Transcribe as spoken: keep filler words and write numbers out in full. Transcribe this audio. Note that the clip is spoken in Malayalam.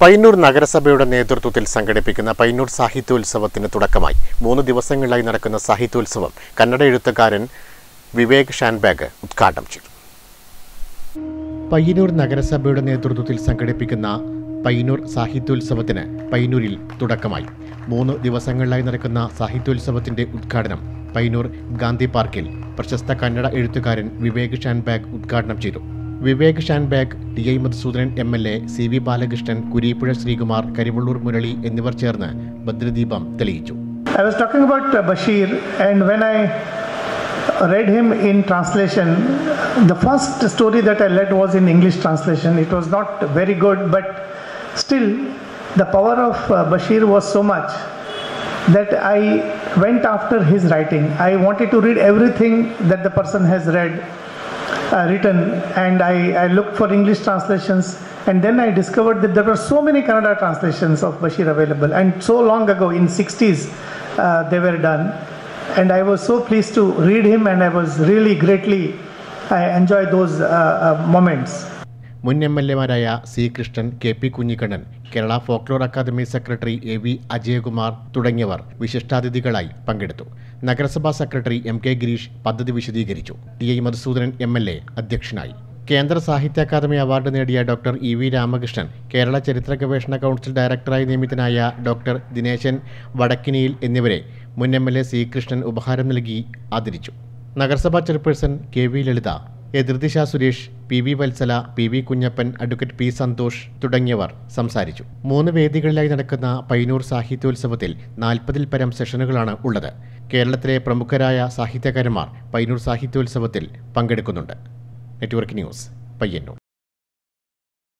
പയ്യന്നൂർ നഗരസഭയുടെ നേതൃത്വത്തിൽ സംഘടിപ്പിക്കുന്ന പയ്യന്നൂർ സാഹിത്യോത്സവത്തിന് തുടക്കമായി. മൂന്ന് ദിവസങ്ങളിലായി നടക്കുന്ന സാഹിത്യോത്സവം കന്നഡ എഴുത്തുകാരൻ വിവേക് ഷാൻബാഗ് ഉദ്ഘാടനം ചെയ്തു. പയ്യന്നൂർ നഗരസഭയുടെ നേതൃത്വത്തിൽ സംഘടിപ്പിക്കുന്ന പയ്യന്നൂർ സാഹിത്യോത്സവത്തിന് പയ്യന്നൂരിൽ തുടക്കമായി. മൂന്ന് ദിവസങ്ങളിലായി നടക്കുന്ന സാഹിത്യോത്സവത്തിന്റെ ഉദ്ഘാടനം പയ്യന്നൂർ ഗാന്ധി പാർക്കിൽ പ്രശസ്ത കന്നഡ എഴുത്തുകാരൻ വിവേക് ഷാൻബാഗ് ഉദ്ഘാടനം ചെയ്തു. Vivek Shanbhag, T I Madhusoodanan M L A, C V Balakrishnan, Kureeppuzha Sreekumar, Karivellur Murali എന്നിവർ ചേർന്ന് ഭദ്രദീപം തെളിയിച്ചു. I was talking about uh, Bashir, and when I read him in translation, the first story that I read was in English translation. It was not very good, but still the power of uh, Bashir was so much that I went after his writing. I wanted to read everything that the person has read. Uh, written, and I, I looked for English translations, and then I discovered that there were so many Kannada translations of Bashir available, and so long ago in sixties uh, they were done, and I was so pleased to read him, and I was really greatly I enjoyed those uh, uh, moments. മുൻ എം എൽ എമാരായ C Krishnan, K P Kunhikannan, Kerala folklore academy secretary A V Ajayakumar തുടങ്ങിയവർ വിശിഷ്ടാതിഥികളായി പങ്കെടുത്തു. നഗരസഭാ സെക്രട്ടറി എം കെ ഗിരീഷ് പദ്ധതി വിശദീകരിച്ചു. T I Madhusoodanan M L A അധ്യക്ഷനായി. കേന്ദ്ര സാഹിത്യ അക്കാദമി അവാർഡ് നേടിയ doctor E V Ramakrishnan, Kerala ചരിത്ര ഗവേഷണ കൗൺസിൽ ഡയറക്ടറായി നിയമിതനായ ഡോക്ടർ ദിനേശൻ വടക്കിനിയിൽ എന്നിവരെ മുൻ M L A C Krishnan ഉപഹാരം നൽകി ആദരിച്ചു. നഗരസഭാ chairperson K V Lalitha, Ethirdisa Suresh, P V Vatsala, P V Kunhappan, advocate P Santhosh തുടങ്ങിയവർ സംസാരിച്ചു. മൂന്ന് വേദികളിലായി നടക്കുന്ന പയ്യന്നൂർ സാഹിത്യോത്സവത്തിൽ നാൽപ്പതിൽ പരം സെഷനുകളാണ് ഉള്ളത്. കേരളത്തിലെ പ്രമുഖരായ സാഹിത്യകാരന്മാർ പയ്യന്നൂർ സാഹിത്യോത്സവത്തിൽ പങ്കെടുക്കുന്നുണ്ട്. Network news, Payyanur.